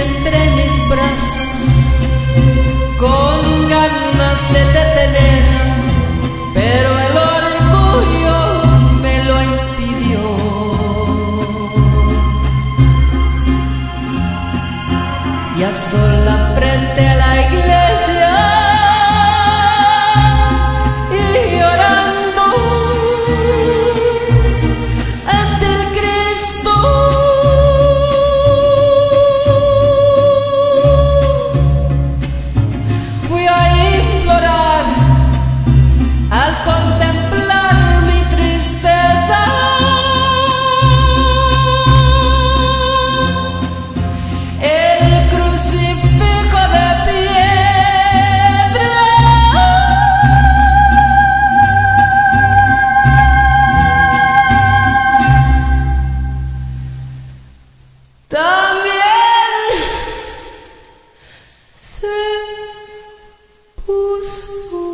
entre mis brazos con ganas de detener, pero el orgullo me lo impidió. Y a sola frente a la iglesia y llorando ante el Cristo, fui a implorar al contemplar mi tristeza. El crucifijo de piedra también se puso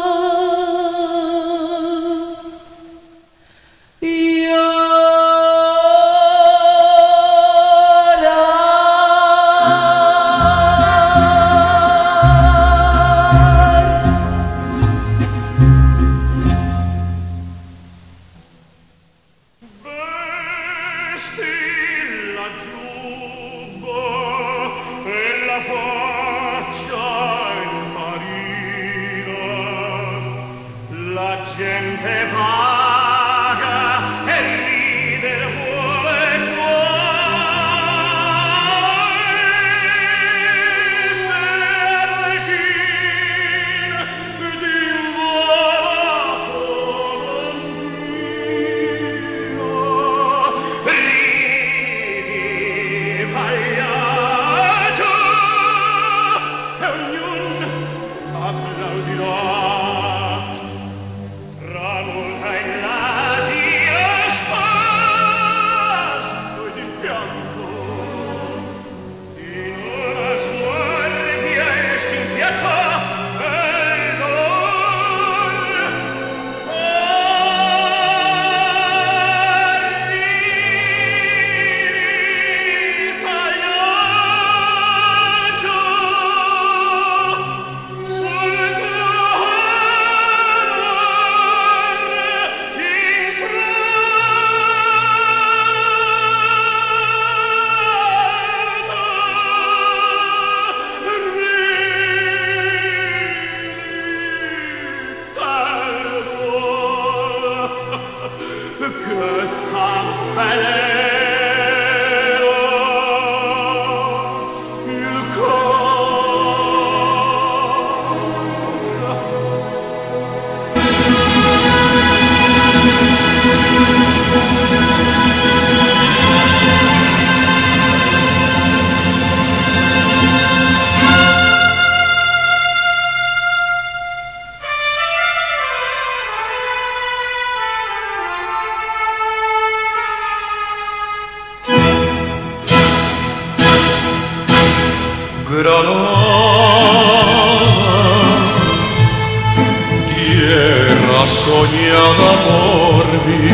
tierra soñada por mí.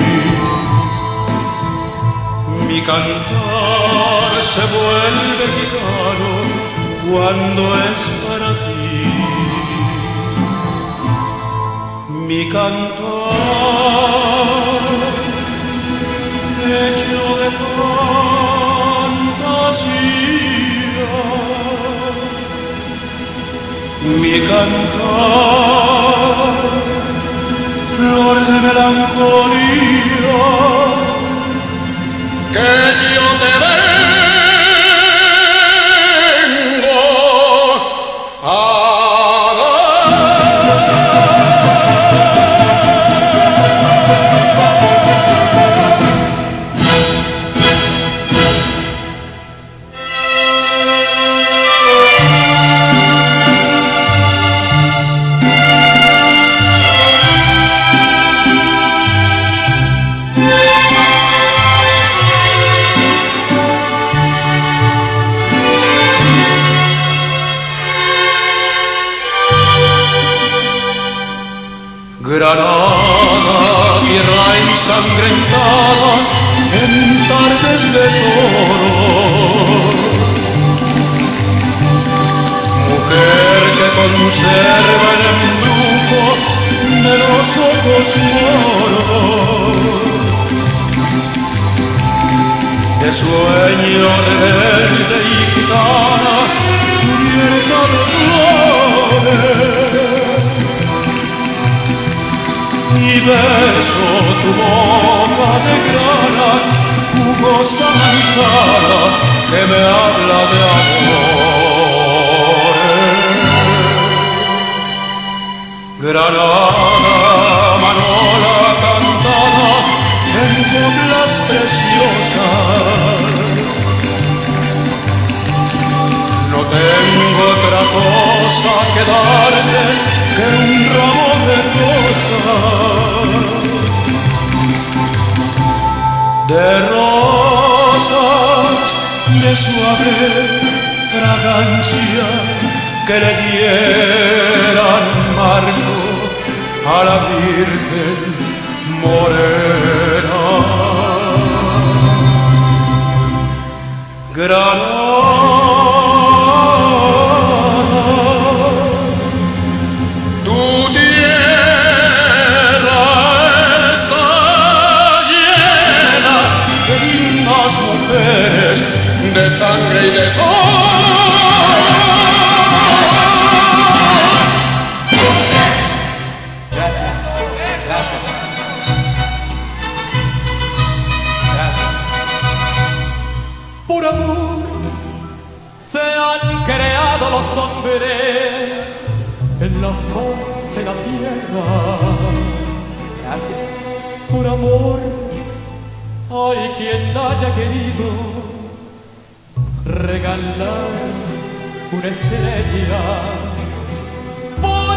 Mi cantar se vuelve gitano cuando es para ti. Mi cantar hecho de fantasía, mi cantar flor de melancolía, que yo te vengo a Granada, tierra ensangrentada en tardes de toro, mujer que conserva el embrujo de los ojos moros, de sueño rebelde y gitana cubierta de flores, y beso tu boca de grana, jugosa manzana que me habla de amores. Granada, manola cantada en coplas preciosas, no tengo otra cosa que darte que un ramo de rosas de suave fragancia que le dieran marco a la Virgen morena. Tu tierra está llena de lindas mujeres, de sangre y de sol. Gracias, gracias. Por amor se han creado los hombres en la faz de la tierra. Gracias. Por amor hay quien haya querido regalar una estrella. Por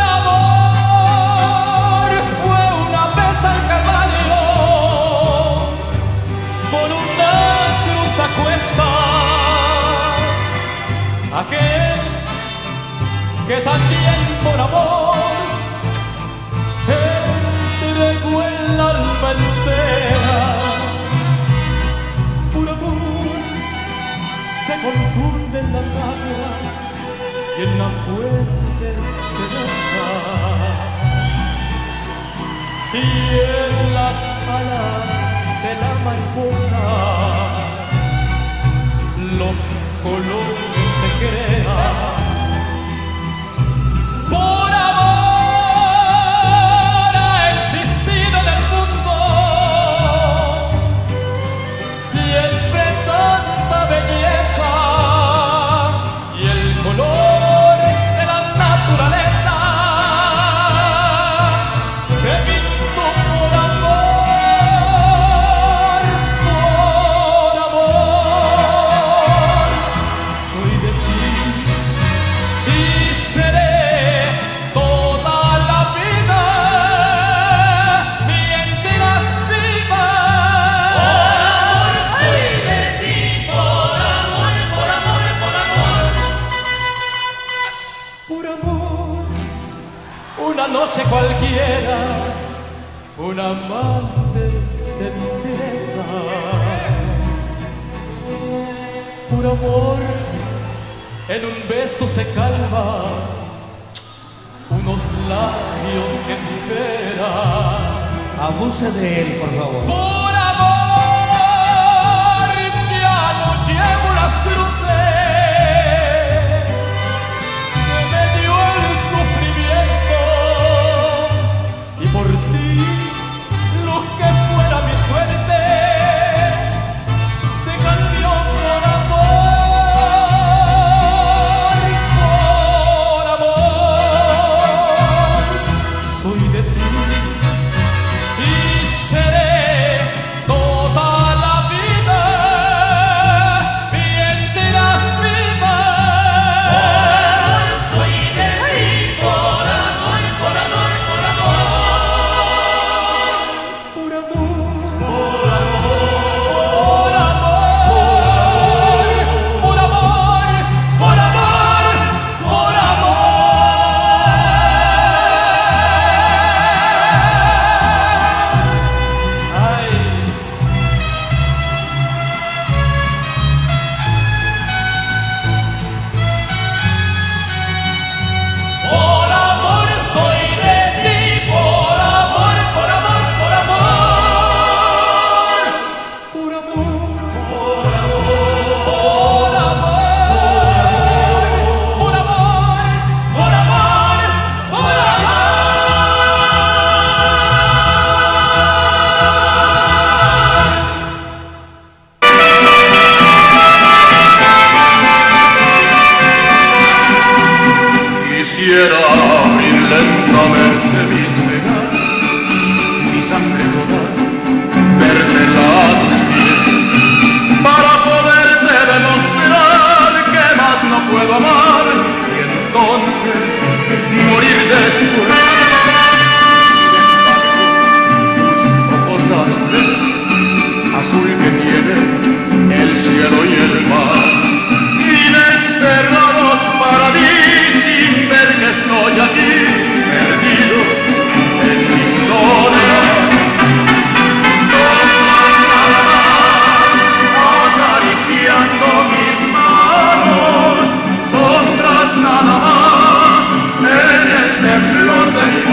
amor fue una vez al Calvario con una cruz a cuesta, aquel que también por amor entregó el alma entera. Por amor se confunden las aguas y en la fuente se deja, y en las alas de la mariposa los colores se crean. Por amor ha existido en el mundo siempre tanta belleza, y el color de la naturaleza se pintó por amor, por amor. Soy de ti y seré toda la vida mientras viva. Por amor soy de ti, por amor, por amor, por amor. Por amor, una noche cualquiera, un amante se entrega. Por amor, en un beso se calma unos labios que esperan. Abuse de él, por favor. Por amor ya no llevo las cruces que me dio el sufrimiento, y por ti lo que fuera mi suerte se cambió por amor, por amor. Soy de ti y seré toda la vida mientras después. Sin embargo, tus ojos azules, azul que tiene el cielo y el mar, viven cerrados para mí sin ver que estoy aquí, perdido en mi soledad. Acariciando mis manos, sombras nada más en el temblor de mi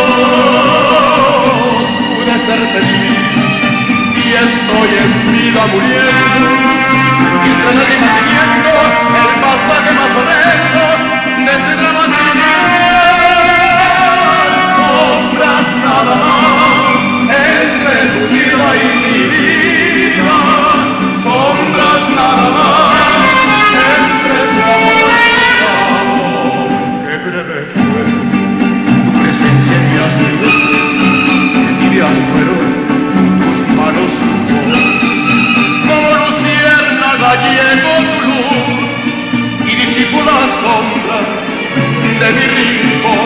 voz. Pude ser feliz y estoy en vida muriendo, mientras nadie va siguiendo el pasaje más horrendo de este drama trivial. Sombras nada más entre tu vida y mi vida, sombras nada más entre tu amor. Qué breve fue tu presencia en mi asilo, qué tibias fueron tus manos, tu voz. Como luciérnaga llegó tu luz y disipó la sombra de mi rincón.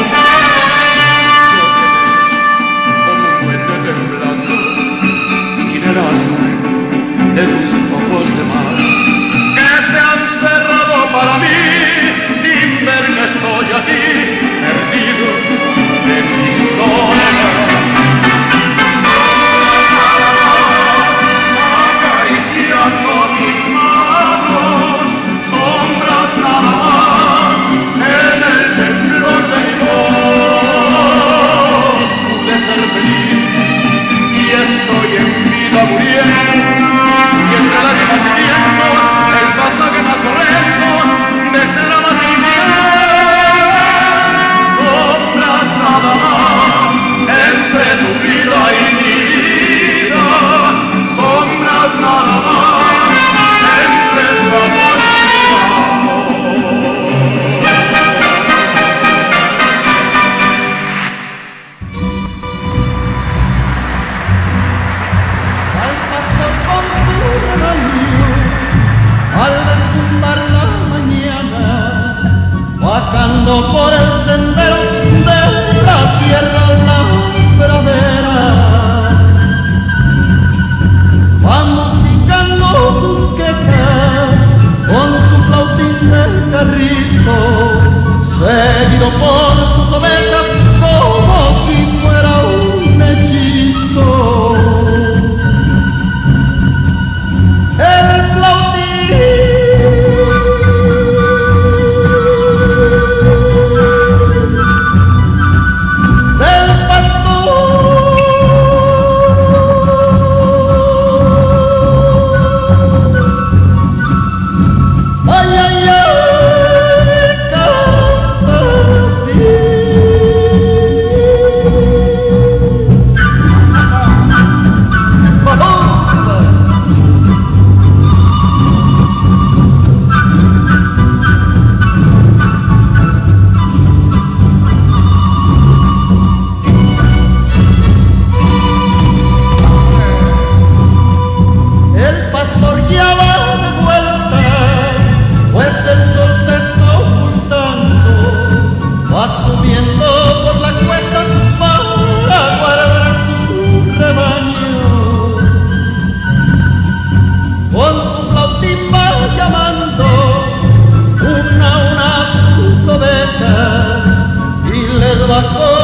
Yo quedé como un duende temblando sin el azul de tus ojos de mar, que se han cerrado para mí sin ver que estoy aquí, perdido en mi soledad. Acariciando mis manos, sombras nada más en el temblor de mi voz. Pude ser feliz y estoy en vida muriendo, y entre la vida teniendo el pasaje más horrendo de este drama trivial. Sombras nada más entre tu vida y mi vida, sombras nada más entre tu amor y mi amor. Al pastor con su rebaño, al despuntar la mañana, bajando por el sendero de la sierra a la pradera, va musicando sus quejas con su flautín de carrizo, seguido por sus ovejas como si fuera un hechizo. El flautín del pastor, ay, ay, ay, canta así. El pastor ya va de vuelta, pues el sol se está ocultando, va subiendo por la cuesta para guardar su rebaño. Con su flautín va llamando una a sus ovejas y les va